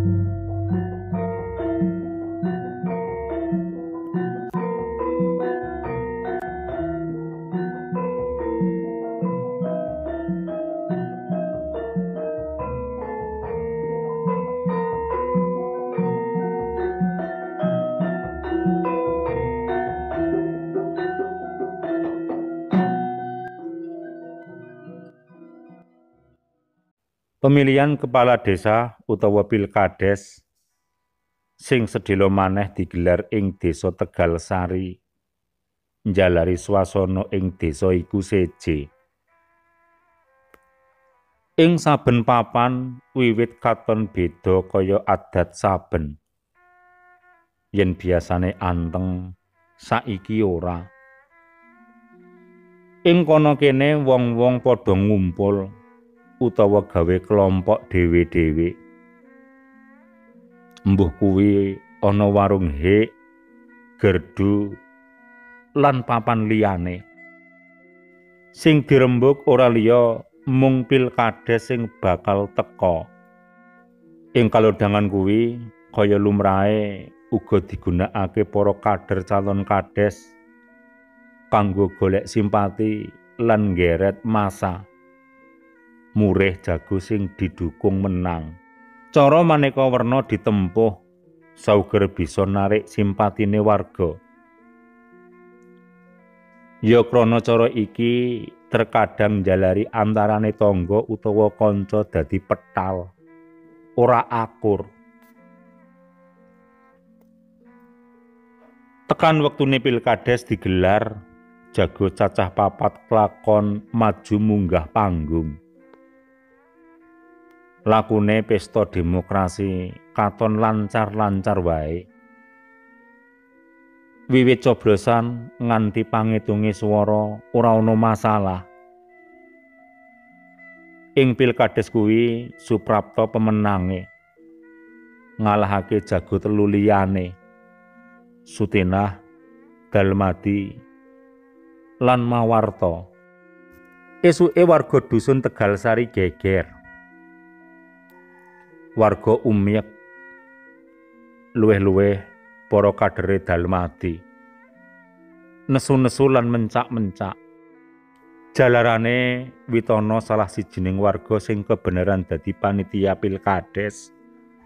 Pemilihan kepala desa utawa pilkades sing sedhela maneh digelar ing Desa Tegal Sari njalari swasana ing desa iku seje. Ing saben papan wiwit katon beda kaya adat saben. Yen biasane anteng, saiki ora. Ing kono kene wong-wong padha ngumpul utawa gawe kelompok dhewe-dhewe. Mbuh kuwi ana warung hek, gerdu, lan papan liyane. Sing dirembug ora liya mung pilkades sing bakal teka. Ing kalodhangan kuwi kaya lumrahe uga digunakake para kader calon kades kanggo golek simpati lan nggeret massa. Murih jago sing didukung menang. Cara maneka werna ditempuh sauger bisa narik simpatine warga. Ya krana cara iki terkadang njalari antarane tangga utawa kanca dadi petal, ora akur. Tekan wektune pilkades digelar, jago cacah papat klakon maju munggah panggung. Lakune pesta demokrasi katon lancar-lancar wae. Wiwit coblosan nganti pangitunge swara ora ana masalah. Ing pilkades kuwi Suprapto pemenange. Ngalahake jago telu liyane. Sutinah, Dalmadi, lan Mawarta. Esuke warga dusun Tegal Sari geger. Warga umyek, luweh-luweh para kadere Dalmadi. Nesu-nesu lan mencak-mencak. Jalarane Witono salah sijining warga sing kebeneran dadi panitia pilkades.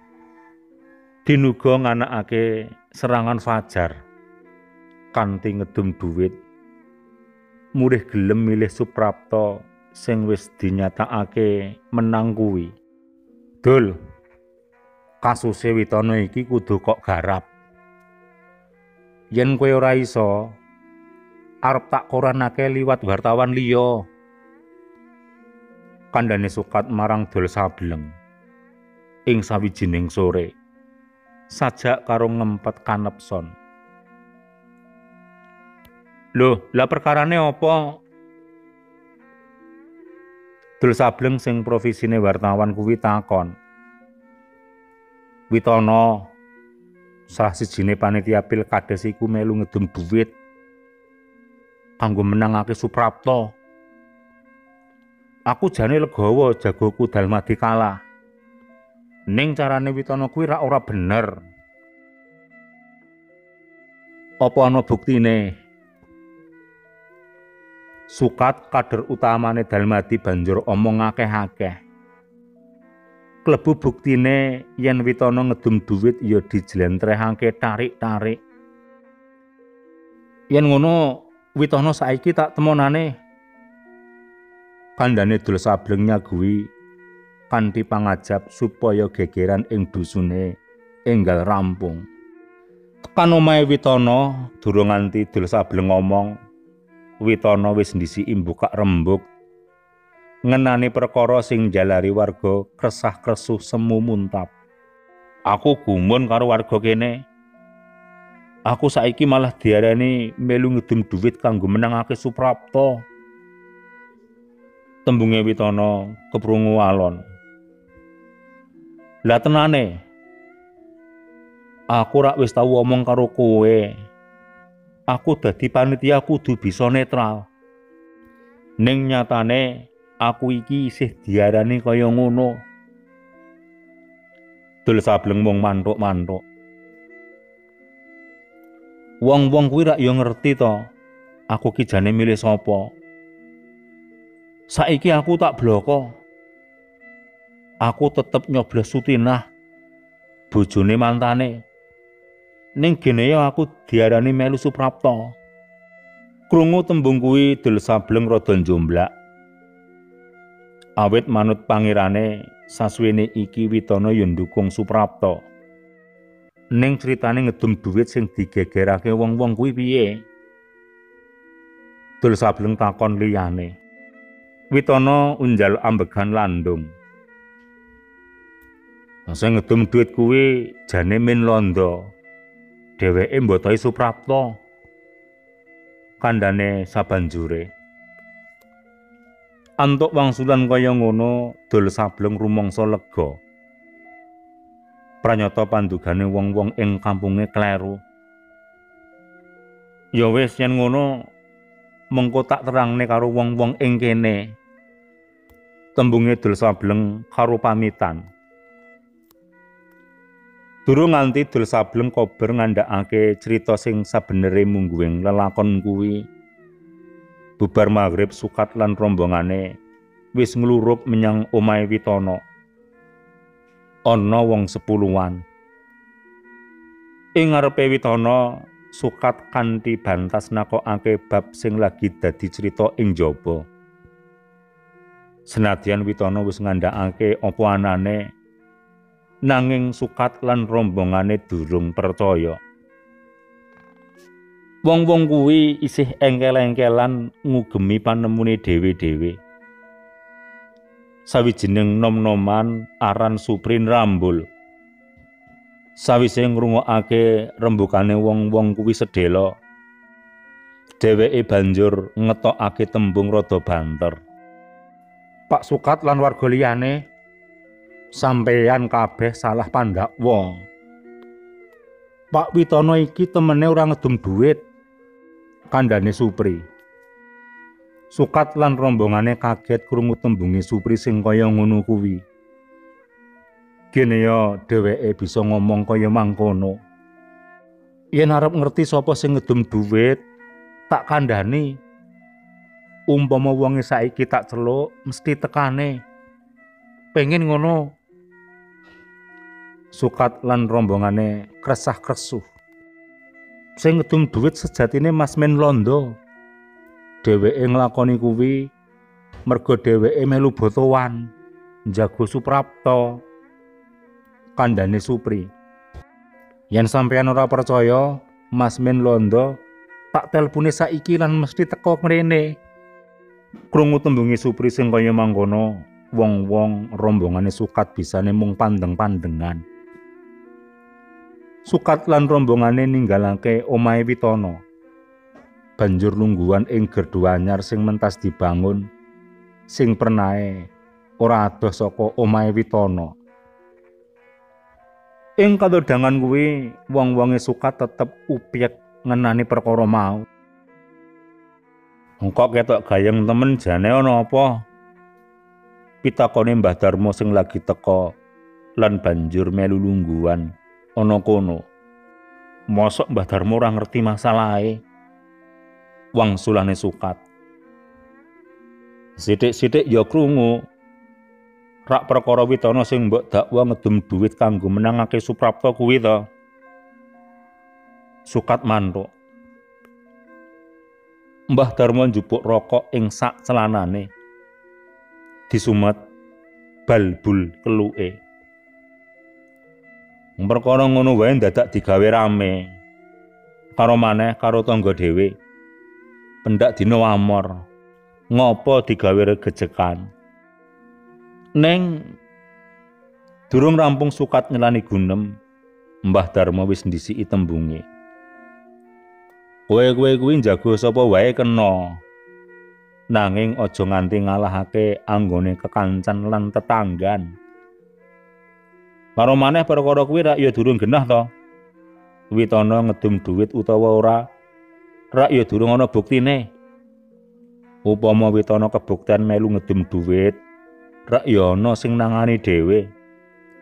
Dinuga nganakake serangan fajar kanthi ngedum dhuwit. Murih gelem milih Suprapto sing wis dinyatakake menang kuwi. Dul, kasuse Witono iki kudu kok garap. Yen kowe ora iso, arep tak koranake liwat wartawan liya. Kandhane Sukat marang Dul Sableng. Ing sawijining sore, sajak karo ngempet kanepson. Loh, lah perkarane apa? Dul Sableng sing profesine wartawan kuwi takon. Witono, salah sijine panitia pilkades iku melu ngedum dhuwit kanggo menangake Suprapto. Aku jane legawa jagoku Dalmadi kalah. Ning carane Witono kuwi ora bener. Apa ana buktine? Sukat kader utamane Dalmadi banjur omong akeh-akeh. Klebu buktine yen Witono ngedum dhuwit ya dijlentrehake tarik-tarik. Yen ngono Witono saiki tak temonane. Kandhane Dul Sableng nyaguhi kanthi pangajap supaya gegeran ing dusune enggal rampung. Tekan omahe Witono durung nganti Dul Sableng ngomong, Witono wis ndisiki mbukak rembug ngenani perkara sing njalari warga kresah-kresuh semu muntap. Aku gumun karo warga kene. Aku saiki malah diarani melu ngedum dhuwit kanggo menangake Suprapto. Tembunge Witono keprungu alon. Lah tenane, aku rak wis tau omong karo kowe. Aku dadi panitia kudu bisa netral. Ning nyatane aku iki isih diarani kaya ngono. Dul Sableng mung mantuk-mantuk. Wong-wong kuwi rak yo ngerti to, aku ki jane milih sapa. Saiki aku tak bloko. Aku tetep nyoblos Sutinah, bojone mantane. Ning gene yo aku diarani melu Suprapta. Krungu tembung kuwi Dul Sableng rada njomblak. Awit manut pangirane sasuwene iki Witana yo ndukung Suprapta. Ning critane ngedum dhuwit sing digegerake wong-wong kuwi piye? Dul Sableng takon liyane. Witana unjal ambegan landung. Sing ngedum dhuwit kuwi jane min londo. Dheweke mbotohi Suprapta. Kandhane sabanjure. Antuk wangsulan kaya ngono, Dul Sableng rumangsa lega. Pranyata pandugane wong-wong ing kampunge kleru. Ya wis yen ngono, mengko tak terangne karo wong-wong ing kene. Tembunge Dul Sableng karo pamitan. Durung nganti Dul Sableng kober ngandhakake crita sing sabenere mungguing lelakon kuwi. Bubar maghrib Sukat lan rombongane wis nglurup menyang omahe Witana. Ana wong 10-an. Ing ngarepe Witana, Sukat kanthi bantas nakokake bab sing lagi dadi crita ing jaba. Senadyan Witana wis ngandhakake apa anane, nanging Sukat lan rombongane durung percaya. Wong-wong kuwi isih engkel-engkelan ngugemi panemune dhewe-dhewe. Sawijining nom-noman aran Suprin Rambul. Sawise ngrungokake rembukane wong-wong kuwi sedhela, dheweke banjur ngetokake tembung rada banter. Pak Sukat lan warga liyane, sampeyan kabeh salah pandakwa. Pak Witana iki temene ora ngedum dhuwit, kandhane Supri. Sukat lan rombongane kaget krungu tembunge Supri sing kaya ngono kuwi. Kene ya dheweke bisa ngomong kaya mangkono. Yen arep ngerti sapa sing ngedum dhuwit, tak kandhani. Umpama wonge saiki tak celuk, mesti tekane. Pengen ngono. Sukat lan rombongane kresah-kresuh. Sing ngedum dhuwit sejatine Mas Men Londo. Dheweke nglakoni kuwi merga dheweke melu botowan njago Suprapta. Kandhane Supri. Yen sampeyan ora percaya, Mas Men Londo tak telpone saiki lan mesti teka mrene. Krungu tembunge Supri sing kaya mangkono, wong-wong rombongane Sukat bisane mung pandeng-pandengan. Sukat lan rombongane ninggalake omahe Witana. Banjur lungguhan ing gerdu anyar sing mentas dibangun, sing pernahe ora adoh saka omahe Witana. Ing kadodhangan kuwi, wong-wonge Sukat tetep upyek ngenani perkara mau. Engkok ketok gayeng temen jane ana apa? Pitakone Mbah Darmo sing lagi teka lan banjur melu lungguhan ana kono. Mosok Mbah Darmo ora ngerti masalahe? Wangsulane Sukat. Sithik-sithik ya krungu. Rak perkara Witana sing mbok dakwa ngedum dhuwit kanggo menangake Suprapta kuwi to. Sukat mantuk. Mbah Darmo njupuk rokok ing sak celanane. Disumet balbul keluke. Perkara ngono wae dadak digawe rame. Karo maneh karo tangga dhewe. Pendak dina wamor. Ngopo digawe regejekan? Neng durung rampung Sukat nyelani gunem, Mbah Darmo wis ndisiki tembunge. Kowe kuwi njago sapa wae kena. Nanging aja nganti ngalahake anggone kekancan lan tetanggan. Karo maneh perkara kuwi rak ya durung genah to. Witana ngedum dhuwit utawa ora, rak ya durung ana buktine. Upama Witana kebukten melu ngedum dhuwit, rak ya ana sing nangani dhewe.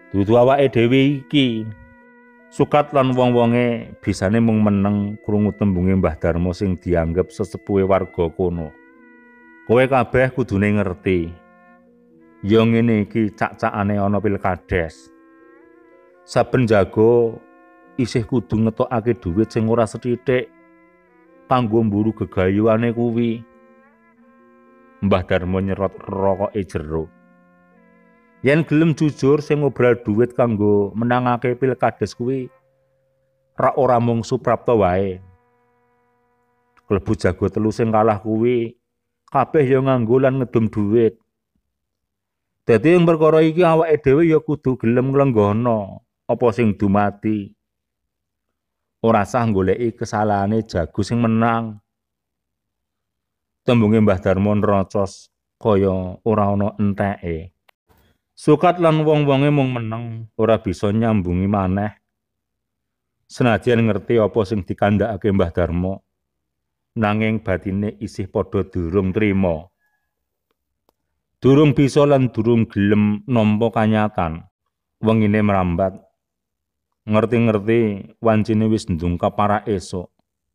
Dudu awake dhewe iki. Sukat lan wong-wonge bisane mung meneng krungu tembunge Mbah Darmo sing dianggep sesepuhe warga kono. Kowe kabeh kudune ngerti. Ya ngene iki cak-cakane ana pilkades. Saben jago isih kudu ngetokake dhuwit sing ora sethithik kanggo mburu gegayuhane kuwi. Mbah Darmo nyerot rokoke jero. Yen gelem jujur sing ngobral dhuwit kanggo menangake pilkades kuwi ora mung Suprapto wae. Klebu jago telu sing kalah kuwi kabeh ya nganggo lan ngedum dhuwit. Dadi ing perkara iki awake dhewe ya kudu gelem nglenggono apa sing dumati. Ora sah goleki kesalahane jago sing menang. Tembunge Mbah Darmo nrocos kaya ora ana enteke. Sukat lan wong-wonge mung meneng, ora bisa nyambungi maneh. Senajan ngerti apa sing dikandhakake Mbah Darmo, nanging batine isih padha durung trima. Durung bisa lan durung gelem nampa kanyatan. Wengine mrambat. Ngerti-ngerti wancine wis ndungkap para esuk.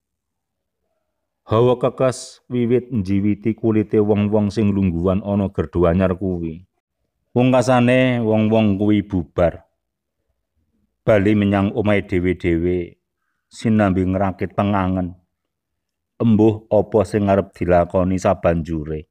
Hawa kekes wiwit njiwiti kulite wong-wong sing lungguhan ana gerdu anyar kuwi. Pungkasane wong-wong kuwi bubar. Bali menyang omahe dhewe-dhewe sinambi ngrakit pengangen. Embuh apa sing arep dilakoni sabanjure.